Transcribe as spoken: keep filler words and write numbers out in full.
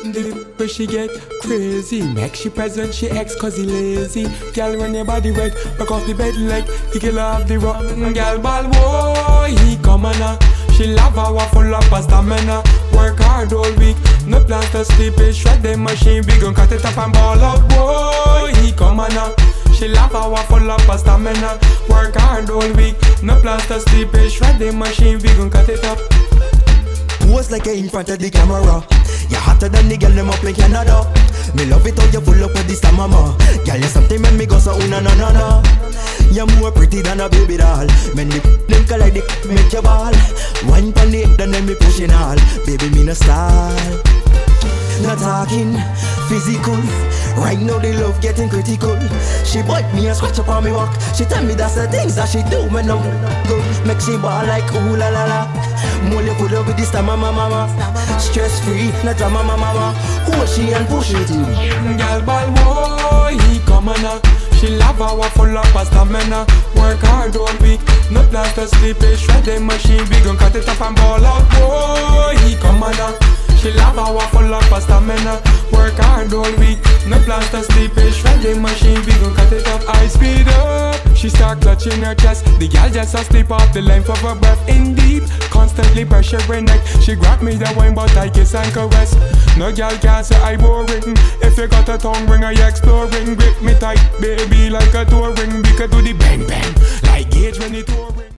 The where she get crazy, make she present, she ex cause he lazy. Girl when your body wet, back off the bed leg, he kill off the rock. Girl ball boy, he come on her. She love her full up of stamina. Work hard all week, no plans to sleep. It shred the machine, we gon' cut it up and ball out. Boy, he come on her. She love her full up of stamina. Work hard all week, no plans to sleep. It shred the machine, we gon' cut it up. Pose like you in front of the camera. You're hotter than the girl them up in Canada. Me love it how you full up with this mama. Girl, you something make me go so una na na na. You're more pretty than a baby doll. Men the them call like the make you ball. Wine pon it, then them me pushing all. Baby me no style. Not talking physical. Right now the love getting critical. She bite me and scratch up on me walk. She tell me that's the things that she do when I'm good. Make she ball like ooh la la la. More you full up with this time mama mama. Stress free, not drama mama mama. Hold she and push it. Girl ball boy, he come on her. She love her full up of stamina. Work hard all week, no plans to sleep. It shred the machine, we gon' cut it up and ball out. Boy, he come on her. She love her full up of stamina. Work hard all week, no plans to sleep. It shred the machine, we gon' cut it up. I speed up. She start clutching her chest. The girl just a slip off the length of her breath. In deep, constantly pressure her neck. She grab me the wine but I kiss and caress. No girl can say I boring. If you got a tongue ring, I exploring. Grip me tight, baby, like a touring. We could do the bang bang, like Gage when it touring.